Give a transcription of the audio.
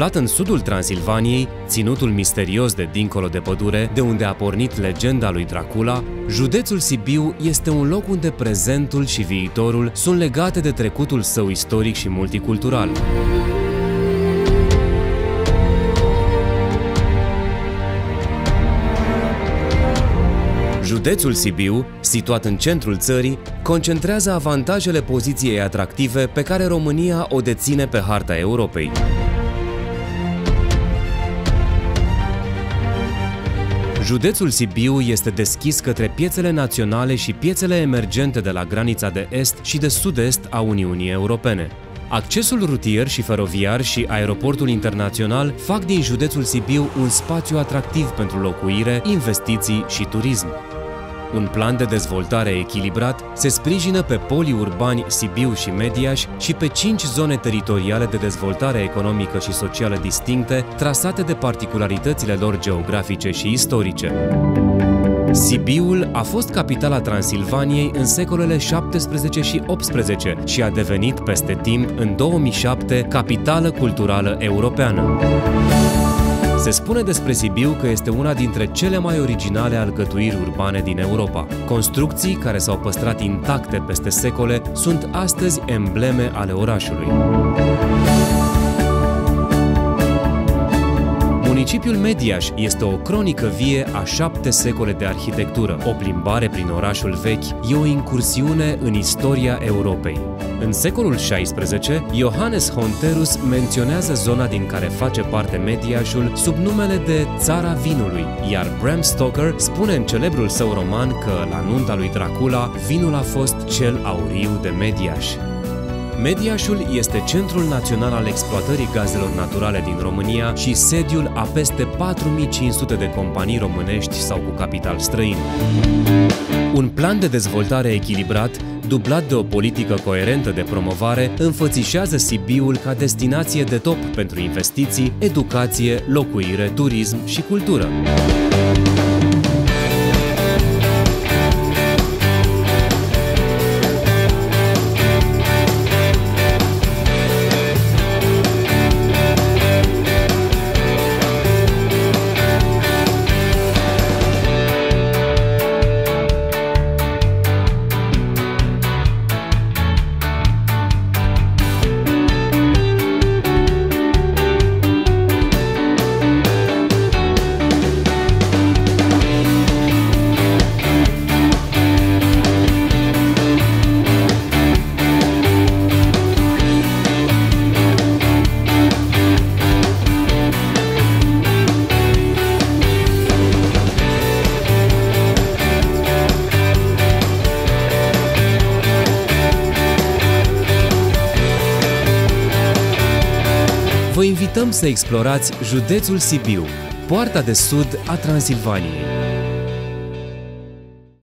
Aflat în sudul Transilvaniei, ținutul misterios de dincolo de pădure, de unde a pornit legenda lui Dracula, județul Sibiu este un loc unde prezentul și viitorul sunt legate de trecutul său istoric și multicultural. Județul Sibiu, situat în centrul țării, concentrează avantajele poziției atractive pe care România o deține pe harta Europei. Județul Sibiu este deschis către piețele naționale și piețele emergente de la granița de est și de sud-est a Uniunii Europene. Accesul rutier și feroviar și aeroportul internațional fac din județul Sibiu un spațiu atractiv pentru locuire, investiții și turism. Un plan de dezvoltare echilibrat se sprijină pe polii urbani Sibiu și Mediaș și pe 5 zone teritoriale de dezvoltare economică și socială distincte, trasate de particularitățile lor geografice și istorice. Sibiul a fost capitala Transilvaniei în secolele 17 și 18 și a devenit peste timp, în 2007, capitală culturală europeană. Se spune despre Sibiu că este una dintre cele mai originale alcătuiri urbane din Europa. Construcții care s-au păstrat intacte peste secole sunt astăzi embleme ale orașului. Municipiul Mediaș este o cronică vie a 7 secole de arhitectură. O plimbare prin orașul vechi e o incursiune în istoria Europei. În secolul XVI, Johannes Honterus menționează zona din care face parte Mediașul sub numele de Țara Vinului, iar Bram Stoker spune în celebrul său roman că, la nunta lui Dracula, vinul a fost cel auriu de Mediaș. Mediașul este centrul național al exploatării gazelor naturale din România și sediul a peste 4500 de companii românești sau cu capital străin. Un plan de dezvoltare echilibrat, dublat de o politică coerentă de promovare, înfățișează Sibiul ca destinație de top pentru investiții, educație, locuire, turism și cultură. Vă invităm să explorați județul Sibiu, poarta de sud a Transilvaniei.